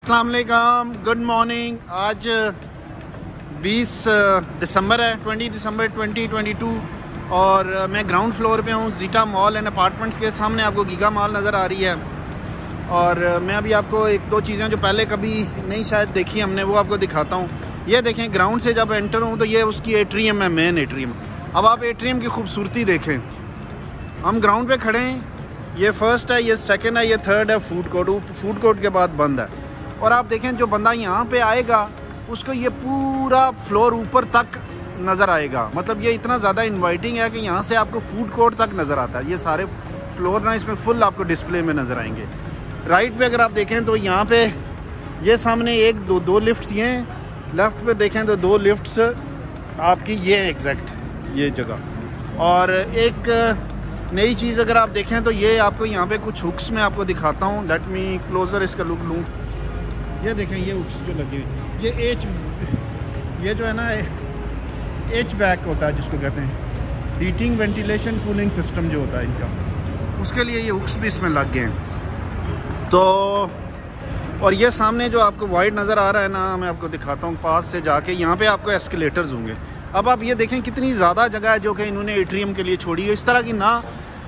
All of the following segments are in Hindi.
अस्सलाम वालेकुम, गुड मॉर्निंग। आज 20 दिसंबर है, 20 दिसंबर 2022 और मैं ग्राउंड फ्लोर पे हूँ जीटा मॉल एंड अपार्टमेंट्स के सामने। आपको गीगा मॉल नज़र आ रही है और मैं अभी आपको एक दो चीज़ें जो पहले कभी नहीं शायद देखी हमने वो आपको दिखाता हूँ। ये देखें, ग्राउंड से जब एंटर हूँ तो ये उसकी एट्रियम है, मेन एट्रियम। अब आप एट्रियम की खूबसूरती देखें। हम ग्राउंड पे खड़े हैं, ये फर्स्ट है, ये सेकंड है, ये थर्ड है फूड कोर्ट। फूड कोर्ट के बाद बंद है। और आप देखें जो बंदा यहाँ पे आएगा उसको ये पूरा फ्लोर ऊपर तक नज़र आएगा। मतलब ये इतना ज़्यादा इनवाइटिंग है कि यहाँ से आपको फूड कोर्ट तक नज़र आता है। ये सारे फ्लोर ना इसमें फुल आपको डिस्प्ले में नज़र आएंगे। राइट पे अगर आप देखें तो यहाँ पे ये सामने एक दो लिफ्ट्स ये हैं। लेफ़्ट पे देखें तो दो लिफ्ट्स आपकी ये हैं एग्जैक्ट ये जगह। और एक नई चीज़ अगर आप देखें तो ये आपको यहाँ पे कुछ हुक्स में आपको दिखाता हूँ। लेट मी क्लोज़र इसका लुक लूँ। ये देखें, ये हुक्स जो लगी हुई, ये जो है ना एच बैक होता है जिसको कहते हैं हीटिंग वेंटिलेशन कूलिंग सिस्टम जो होता है इनका, उसके लिए ये हुक्स भी इसमें लग गए हैं। तो और ये सामने जो आपको वाइड नज़र आ रहा है ना, मैं आपको दिखाता हूँ पास से जाके। यहाँ पे आपको एस्केलेटर्स होंगे। अब आप ये देखें कितनी ज़्यादा जगह है जो कि इन्होंने एट्रियम के लिए छोड़ी है। इस तरह की ना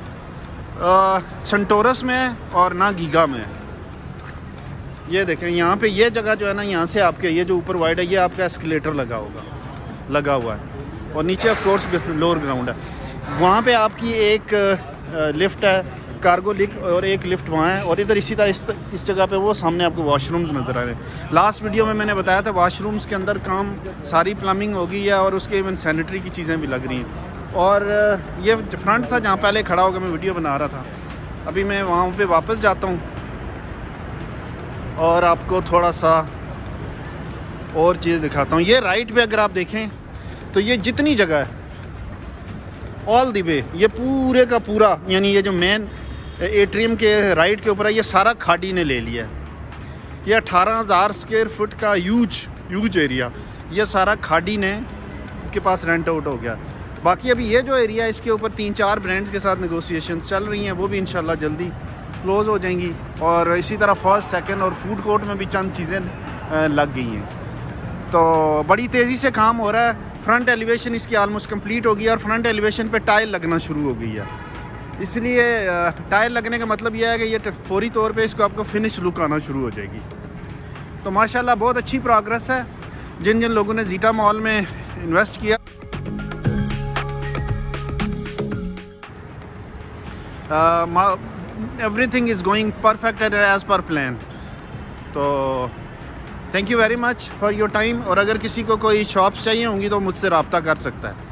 सेंटोरस में है और ना गीगा में है। ये देखें यहाँ पे ये जगह जो है ना, यहाँ से आपके ये जो ऊपर वाइड है ये आपका एस्केलेटर लगा हुआ है। और नीचे ऑफ कोर्स लोअर ग्राउंड है। वहाँ पे आपकी एक लिफ्ट है, कार्गो लिफ्ट, और एक लिफ्ट वहाँ है। और इधर इसी तरह इस जगह पे वो सामने आपको वॉशरूम्स नज़र आ रहे हैं। लास्ट वीडियो में मैंने बताया था वॉशरूम्स के अंदर काम सारी प्लम्बिंग होगी है और उसके इवन सैनिटरी की चीज़ें भी लग रही हैं। और ये फ्रंट था जहाँ पहले खड़ा होकर मैं वीडियो बना रहा था। अभी मैं वहाँ पे वापस जाता हूँ और आपको थोड़ा सा और चीज़ दिखाता हूँ। ये राइट पे अगर आप देखें तो ये जितनी जगह है ऑल द वे, ये पूरे का पूरा, यानी ये जो मेन एट्रियम के राइट के ऊपर है, ये सारा खाड़ी ने ले लिया है। ये 18,000 स्क्वायर फुट का ह्यूज एरिया ये सारा खाड़ी ने के पास रेंट आउट हो गया। बाकी अभी ये जो एरिया है इसके ऊपर 3-4 ब्रांड्स के साथ नेगोशिएशंस चल रही हैं, वो भी इंशाल्लाह जल्दी क्लोज़ हो जाएंगी। और इसी तरह फर्स्ट, सेकंड और फूड कोर्ट में भी चंद चीज़ें लग गई हैं। तो बड़ी तेज़ी से काम हो रहा है। फ्रंट एलिवेशन इसकी आलमोस्ट कंप्लीट होगी और फ्रंट एलिवेशन पे टाइल लगना शुरू हो गई है। इसलिए टाइल लगने का मतलब यह है कि ये फौरी तौर पे इसको आपको फिनिश लुक आना शुरू हो जाएगी। तो माशाल्लाह बहुत अच्छी प्रोग्रेस है। जिन जिन लोगों ने जीटा मॉल में इन्वेस्ट किया, everything is going perfect as per plan. तो thank you very much for your time. और अगर किसी को कोई शॉप्स चाहिए होंगी तो मुझसे रब्ता कर सकता है।